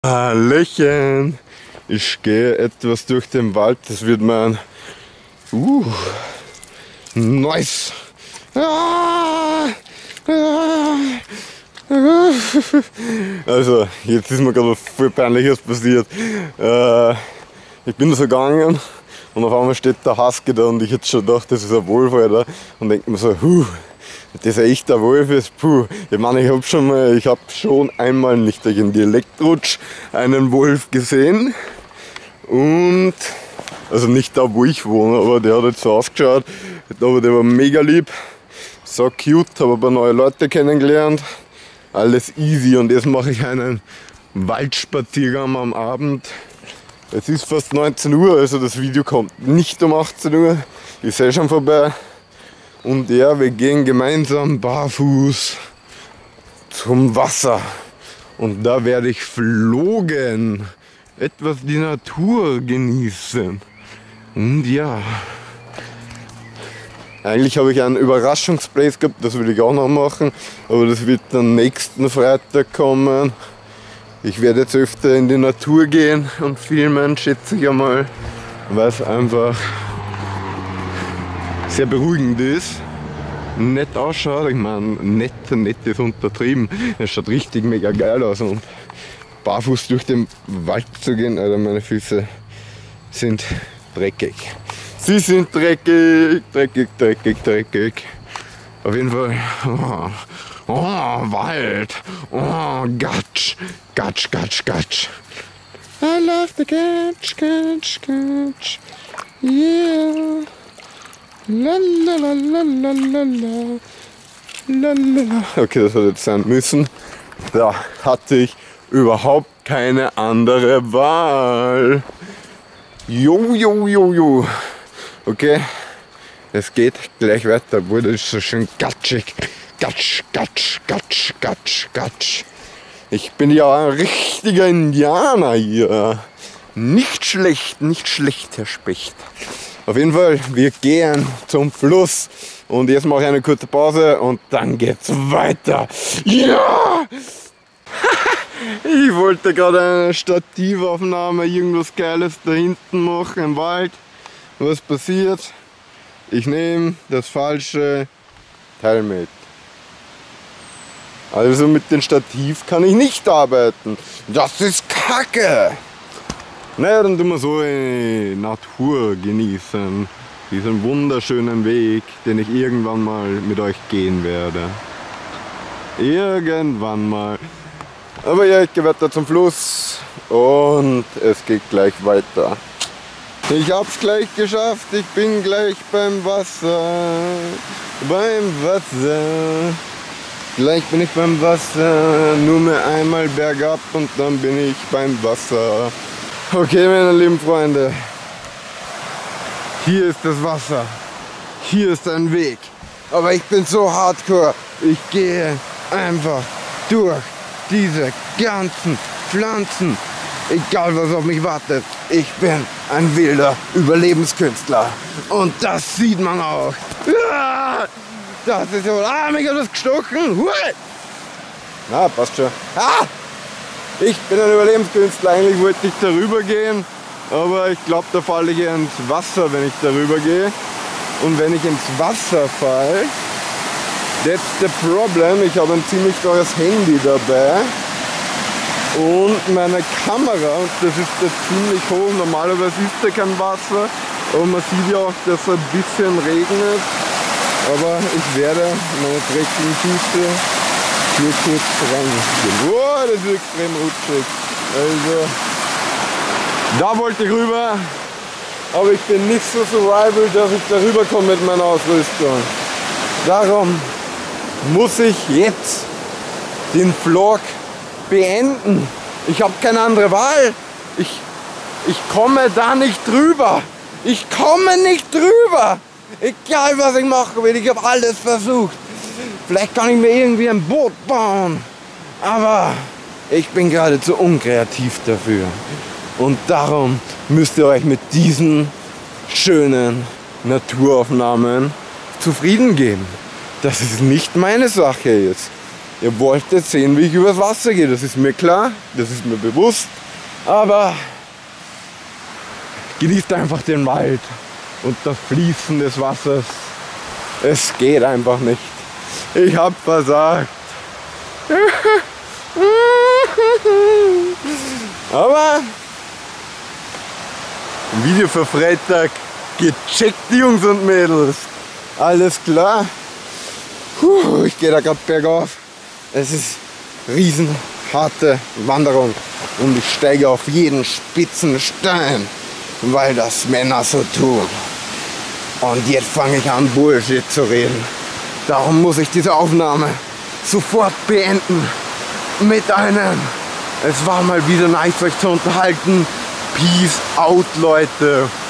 Hallöchen! Ich gehe etwas durch den Wald, das wird mein nice! Also, jetzt ist mir gerade was voll Peinliches passiert. Ich bin da so gegangen und auf einmal steht der Husky da und ich hätte schon gedacht, das ist ein Wolf, Alter. Und denke mir so, das ein echter Wolf ist, Ich meine, ich habe schon einmal nicht durch den Dialektrutsch einen Wolf gesehen. Und, also nicht da, wo ich wohne, aber der hat jetzt so ausgeschaut. Aber der war mega lieb, so cute, habe ein paar neue Leute kennengelernt. Alles easy und jetzt mache ich einen Waldspaziergang am Abend. Es ist fast 19 Uhr, also das Video kommt nicht um 18 Uhr. Ich sehe schon vorbei. Und ja, wir gehen gemeinsam barfuß zum Wasser. Und da werde ich flogen, etwas die Natur genießen. Und ja, eigentlich habe ich einen Überraschungsplace gehabt, das will ich auch noch machen. Aber das wird dann nächsten Freitag kommen. Ich werde jetzt öfter in die Natur gehen und filmen, schätze ich einmal, weil es einfach sehr beruhigend ist, nett ausschaut. Ich meine, nett ist untertrieben. Es schaut richtig mega geil aus und barfuß durch den Wald zu gehen, Alter, meine Füße sind dreckig. Sie sind dreckig. Auf jeden Fall, Wald, Gatsch. I love the Gatsch, yeah. Lalalala. Okay, das hat jetzt sein müssen. Da hatte ich überhaupt keine andere Wahl. Jo. Okay, es geht gleich weiter. Obwohl, das ist so schön gatschig. Gatsch. Ich bin ja ein richtiger Indianer hier. Nicht schlecht, Herr Specht. Auf jeden Fall, wir gehen zum Fluss und jetzt mache ich eine kurze Pause und dann geht's weiter. Ja! Ich wollte gerade eine Stativaufnahme, irgendwas Geiles da hinten machen im Wald. Was passiert? Ich nehme das falsche Teil mit. Also mit dem Stativ kann ich nicht arbeiten. Das ist Kacke! Naja, dann tun wir so eine Natur genießen. Diesen wunderschönen Weg, den ich irgendwann mal mit euch gehen werde. Irgendwann mal. Aber ja, ich gehe weiter zum Fluss und es geht gleich weiter. Ich hab's gleich geschafft, ich bin gleich beim Wasser. Gleich bin ich beim Wasser, nur mehr einmal bergab und dann bin ich beim Wasser. Okay, meine lieben Freunde, hier ist das Wasser, hier ist ein Weg, aber ich bin so hardcore, ich gehe einfach durch diese ganzen Pflanzen, egal was auf mich wartet, ich bin ein wilder Überlebenskünstler und das sieht man auch. Das ist ja, mich hat das gestochen, na, passt schon. Ich bin ein Überlebenskünstler, eigentlich wollte ich darüber gehen, aber ich glaube, da falle ich ins Wasser, wenn ich darüber gehe. Und wenn ich ins Wasser falle, that's the problem, ich habe ein ziemlich teures Handy dabei und meine Kamera, und das ist da ziemlich hoch, normalerweise ist da kein Wasser, aber man sieht ja auch, dass es ein bisschen regnet, aber ich werde meine dreckigen Füße hier kurz reingehen. Wow, das ist extrem rutschig. Also, da wollte ich rüber, aber ich bin nicht so survival, dass ich da rüber komme mit meiner Ausrüstung. Darum muss ich jetzt den Vlog beenden. Ich habe keine andere Wahl. Ich komme da nicht drüber. Ich komme nicht drüber. Egal was ich machen will, ich habe alles versucht. Vielleicht kann ich mir irgendwie ein Boot bauen, aber ich bin gerade zu unkreativ dafür. Und darum müsst ihr euch mit diesen schönen Naturaufnahmen zufrieden geben. Dass es nicht meine Sache ist. Ihr wolltet sehen, wie ich übers Wasser gehe. Das ist mir klar, das ist mir bewusst. Aber genießt einfach den Wald und das Fließen des Wassers. Es geht einfach nicht. Ich hab versagt. Aber ein Video für Freitag. Gecheckt, Jungs und Mädels. Alles klar. Ich gehe da gerade bergauf. Es ist riesenharte Wanderung. Und ich steige auf jeden spitzen Stein, weil das Männer so tun. Und jetzt fange ich an, Bullshit zu reden. Darum muss ich diese Aufnahme sofort beenden. Mit einem: Es war mal wieder nice, euch zu unterhalten. Peace out, Leute.